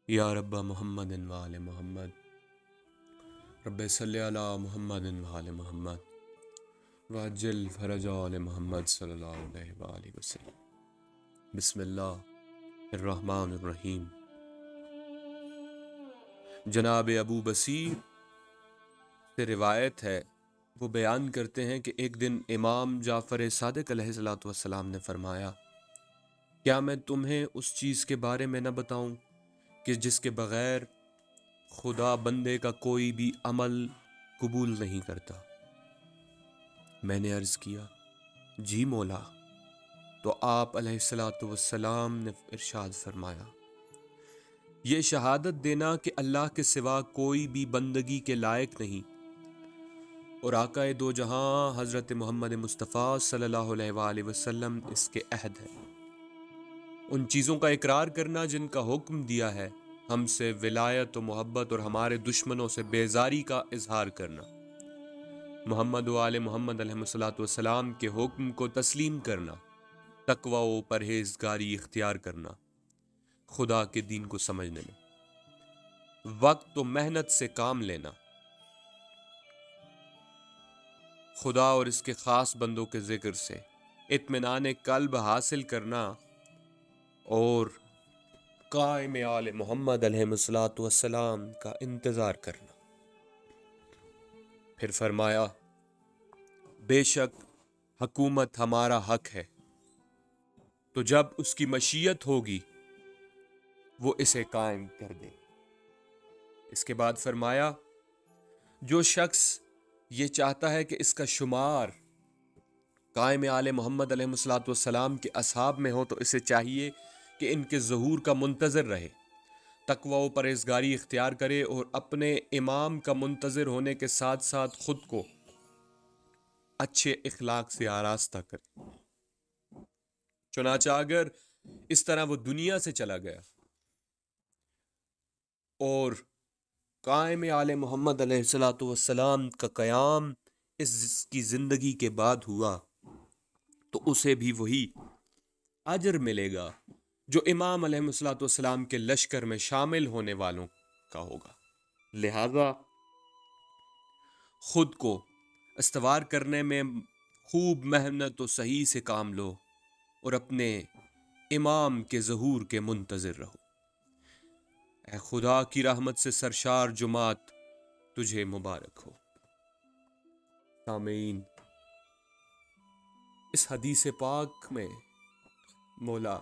یا رب محمد و آل محمد رب صلی علی محمد و آل محمد وعجل فرج آل محمد صلی اللہ علیہ وآلہ وسلم۔ بسم اللہ الرحمن الرحیم۔ جناب ابو بصیر سے روایت ہے، وہ بیان کرتے ہیں کہ ایک دن امام جعفر صادق علیہ السلام نے فرمایا، کیا میں تمہیں اس چیز کے بارے میں نہ بتاؤں کہ جس کے بغیر خدا بندے کا کوئی بھی عمل قبول نہیں کرتا؟ میں نے عرض کیا، جی مولا۔ تو آپ علیہ السلام نے ارشاد فرمایا، یہ شہادت دینا کہ اللہ کے سوا کوئی بھی بندگی کے لائق نہیں اور آقا دو جہاں حضرت محمد مصطفیٰ صلی اللہ علیہ وآلہ وسلم اس کے عہد ہے۔ ان چیزوں کا اقرار کرنا جن کا حکم دیا ہے، ہم سے ولایت و محبت، اور ہمارے دشمنوں سے بیزاری کا اظہار کرنا، محمد و آل محمد علیہ السلام کے حکم کو تسلیم کرنا، تقوی و پرہیزگاری اختیار کرنا، خدا کے دین کو سمجھنے میں وقت و محنت سے کام لینا، خدا اور اس کے خاص بندوں کے ذکر سے اطمینان قلب حاصل کرنا، اور قائم آل محمد علیہ السلام کا انتظار کرنا۔ پھر فرمایا، بے شک حکومت ہمارا حق ہے، تو جب اس کی مشیت ہوگی وہ اسے قائم کر دے۔ اس کے بعد فرمایا، جو شخص یہ چاہتا ہے کہ اس کا شمار قائم آل محمد علیہ السلام کے اصحاب میں ہو، تو اسے چاہیے کہ ان کے ظہور کا منتظر رہے، تقوی و پرہیزگاری اختیار کرے، اور اپنے امام کا منتظر ہونے کے ساتھ ساتھ خود کو اچھے اخلاق سے آراستہ کرے۔ چنانچہ اگر اس طرح وہ دنیا سے چلا گیا اور قائم آل محمد علیہ السلام کا قیام اس کی زندگی کے بعد ہوا، تو اسے بھی وہی اجر ملے گا جو امام علیہ السلام کے لشکر میں شامل ہونے والوں کا ہوگا۔ لہذا خود کو استوار کرنے میں خوب محنت و صحیح سے کام لو، اور اپنے امام کے ظہور کے منتظر رہو۔ اے خدا کی رحمت سے سرشار جماعت، تجھے مبارک ہو۔ سامعین، اس حدیث پاک میں مولا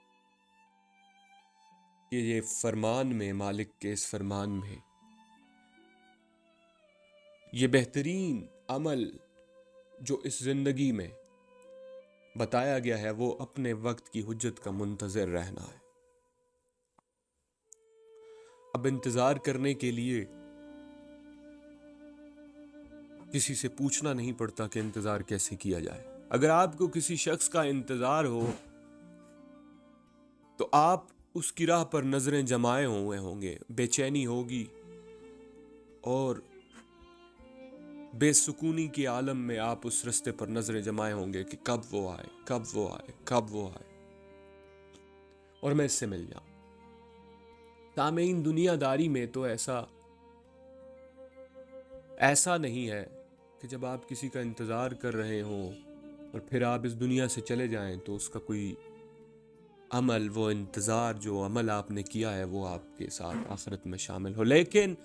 کہ یہ فرمان میں، مالک کے اس فرمان میں، یہ بہترین عمل جو اس زندگی میں بتایا گیا ہے، وہ اپنے وقت کی حجت کا منتظر رہنا ہے۔ اب انتظار کرنے کے لیے کسی سے پوچھنا نہیں پڑتا کہ انتظار کیسے کیا جائے۔ اگر آپ کو کسی شخص کا انتظار ہو تو آپ اس کی راہ پر نظریں جمائے ہوئے ہوں گے، بے چینی ہوگی، اور بے سکونی کے عالم میں آپ اس رستے پر نظریں جمائے ہوں گے کہ کب وہ آئے، کب وہ آئے، کب وہ آئے، اور میں اس سے مل جاؤں۔ سامعین، دنیا داری میں تو ایسا نہیں ہے کہ جب آپ کسی کا انتظار کر رہے ہوں اور پھر آپ اس دنیا سے چلے جائیں تو اس کا کوئی عمل، وہ انتظار جو عمل آپ نے کیا ہے، وہ آپ کے ساتھ آخرت میں شامل ہو۔ لیکن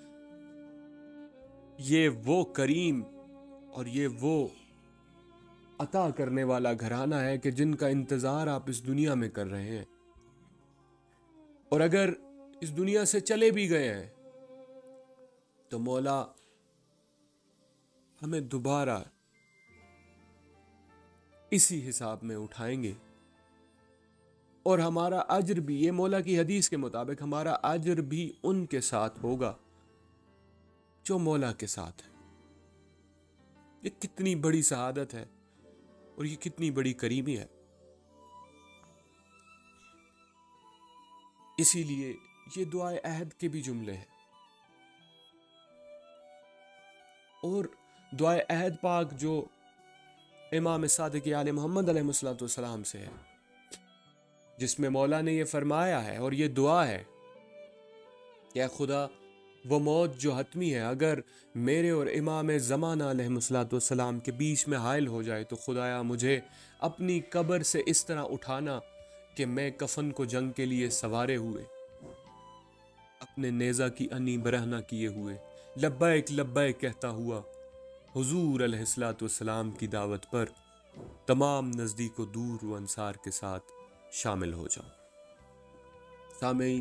یہ وہ کریم اور یہ وہ عطا کرنے والا گھرانہ ہے کہ جن کا انتظار آپ اس دنیا میں کر رہے ہیں، اور اگر اس دنیا سے چلے بھی گئے ہیں تو مولا ہمیں دوبارہ اسی حساب میں اٹھائیں گے، اور ہمارا اجر بھی، یہ مولا کی حدیث کے مطابق، ہمارا اجر بھی ان کے ساتھ ہوگا جو مولا کے ساتھ ہے۔ یہ کتنی بڑی سعادت ہے اور یہ کتنی بڑی کریمی ہے۔ اسی لیے یہ دعائے عہد کے بھی جملے ہیں، اور دعائے عہد پاک جو امام صادق آل محمد علیہ السلام سے ہے، جس میں مولا نے یہ فرمایا ہے، اور یہ دعا ہے کہ اے خدا وہ موت جو حتمی ہے اگر میرے اور امام زمانہ علیہ السلام کے بیچ میں حائل ہو جائے تو خدایا مجھے اپنی قبر سے اس طرح اٹھانا کہ میں کفن کو جنگ کے لیے سوارے ہوئے، اپنے نیزہ کی انی برہنہ کیے ہوئے، لبیک لبیک کہتا ہوا حضور علیہ السلام کی دعوت پر تمام نزدیک و دور و انصار کے ساتھ شامل ہو جاؤں۔ سامعین،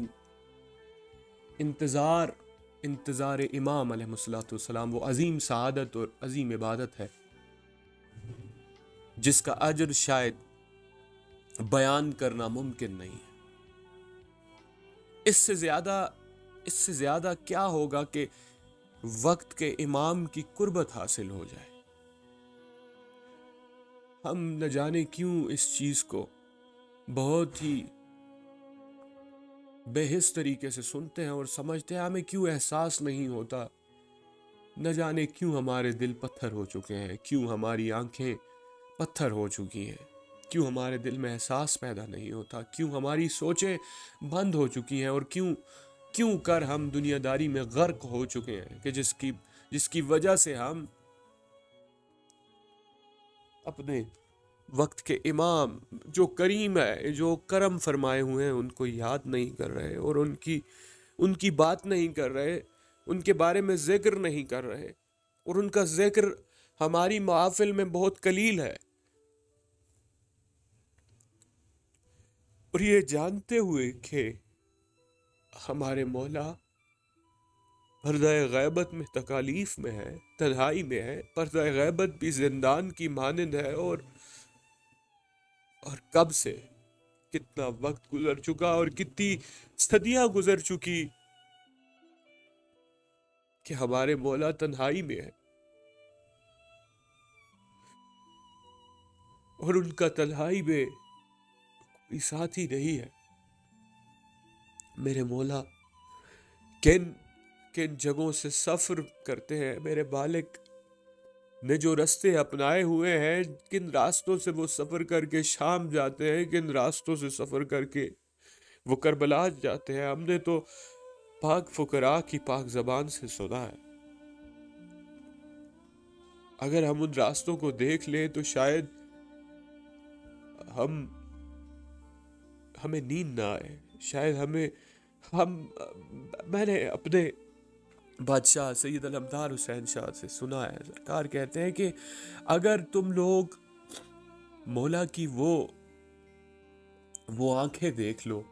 انتظار امام علیہ السلام وہ عظیم سعادت اور عظیم عبادت ہے جس کا اجر شاید بیان کرنا ممکن نہیں ہے۔ اس سے زیادہ کیا ہوگا کہ وقت کے امام کی قربت حاصل ہو جائے۔ ہم نہ جانے کیوں اس چیز کو بہت ہی بے حس طریقے سے سنتے ہیں اور سمجھتے ہیں، ہمیں کیوں احساس نہیں ہوتا، نہ جانے کیوں ہمارے دل پتھر ہو چکے ہیں، کیوں ہماری آنکھیں پتھر ہو چکی ہیں، کیوں ہمارے دل میں احساس پیدا نہیں ہوتا، کیوں ہماری سوچیں بند ہو چکی ہیں، اور کیوں کر ہم دنیا داری میں غرق ہو چکے ہیں کہ جس کی وجہ سے ہم اپنے وقت کے امام جو کریم ہے، جو کرم فرمائے ہوئے ہیں، ان کو یاد نہیں کر رہے اور ان کی بات نہیں کر رہے، ان کے بارے میں ذکر نہیں کر رہے، اور ان کا ذکر ہماری محافل میں بہت قلیل ہے۔ اور یہ جانتے ہوئے کہ ہمارے مولا پردہ غیبت میں تکالیف میں ہے، تنہائی میں ہے، پردہ غیبت بھی زندان کی مانند ہے، اور کب سے کتنا وقت گزر چکا اور کتنی صدیاں گزر چکی کہ ہمارے مولا تنہائی میں ہے، اور ان کا تنہائی میں کوئی ساتھی نہیں ہے۔ میرے مولا کن جگہوں سے سفر کرتے ہیں، میرے مالک نے جو راستے اپنائے ہوئے ہیں، کن راستوں سے وہ سفر کر کے شام جاتے ہیں، کن راستوں سے سفر کر کے وہ کربلا جاتے ہیں، ہم نے تو پاک فقراء کی پاک زبان سے سنا ہے۔ اگر ہم ان راستوں کو دیکھ لیں تو شاید ہمیں نیند نہ آئے، شاید میں نے اپنے بادشاہ سید علمدار حسین شاہ سے سنا ہے، سرکار کہتے ہیں کہ اگر تم لوگ مولا کی وہ آنکھیں دیکھ لو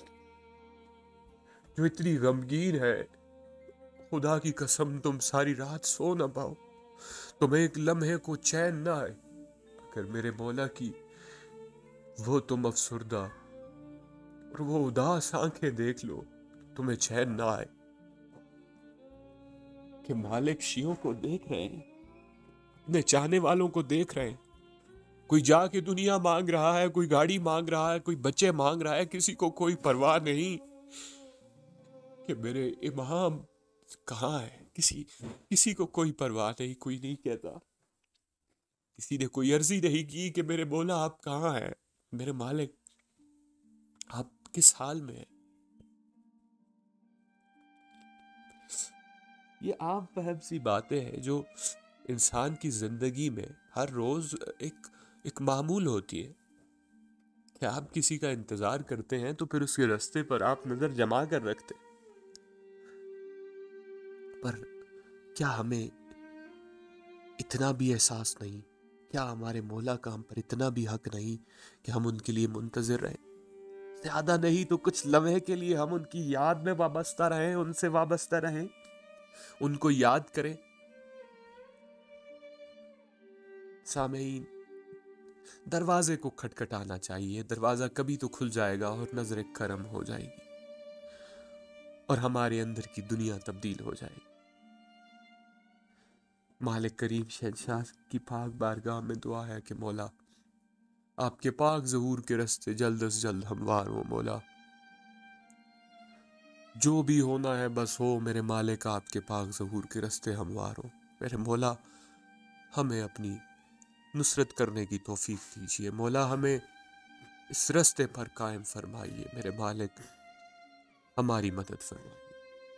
جو اتنی غمگین ہے، خدا کی قسم تم ساری رات سو نہ پاؤ، تمہیں ایک لمحے کو چین نہ آئے۔ اگر میرے مولا کی وہ تم افسردہ اور وہ اداس آنکھیں دیکھ لو، تمہیں چین نہ آئے کہ مالک شیعوں کو دیکھ رہے ہیں، اپنے چاہنے والوں کو دیکھ رہے ہیں، کوئی جا کے دنیا مانگ رہا ہے، کوئی گاڑی مانگ رہا ہے، کوئی بچے مانگ رہا ہے، کسی کو کوئی پرواہ نہیں کہ میرے امام کہاں ہے، کسی کو کوئی پرواہ نہیں، کوئی نہیں کہتا، کسی نے کوئی عرضی نہیں کی کہ میرے مولا آپ کہاں ہیں، میرے مالک آپ کس حال میں ہیں۔ یہ عام فہم سی باتیں ہیں جو انسان کی زندگی میں ہر روز ایک معمول ہوتی ہے کہ آپ کسی کا انتظار کرتے ہیں تو پھر اس کے راستے پر آپ نظر جما کر رکھتے، پر کیا ہمیں اتنا بھی احساس نہیں، کیا ہمارے مولا کا ہم پر اتنا بھی حق نہیں کہ ہم ان کے لیے منتظر رہیں، زیادہ نہیں تو کچھ لمحے کے لیے ہم ان کی یاد میں وابستہ رہیں، ان سے وابستہ رہیں، ان کو یاد کریں۔ سامعین، دروازے کو کھٹکھٹانا چاہیے، دروازہ کبھی تو کھل جائے گا اور نظر کرم ہو جائے گی اور ہمارے اندر کی دنیا تبدیل ہو جائے گی۔ مالک کریم شہنشاہ کی پاک بارگاہ میں دعا ہے کہ مولا آپ کے پاک ظہور کے راستے جلد از جلد ہموار ہو، مولا جو بھی ہونا ہے بس ہو، میرے مالک آپ کے پاک ظہور کے راستے ہموار ہو، میرے مولا ہمیں اپنی نصرت کرنے کی توفیق دیجیے، مولا ہمیں اس راستے پر قائم فرمائیے، میرے مالک ہماری مدد فرمائیے۔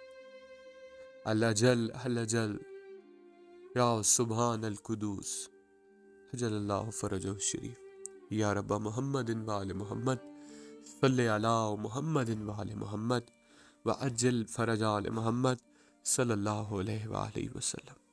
الجل یا سبحان القدوس حجل اللہ فرجہ الشریف یا رب محمد وآل محمد صلی علی محمد وآل محمد وعجل فرج آل محمد صلی اللہ علیہ وآلہ وسلم.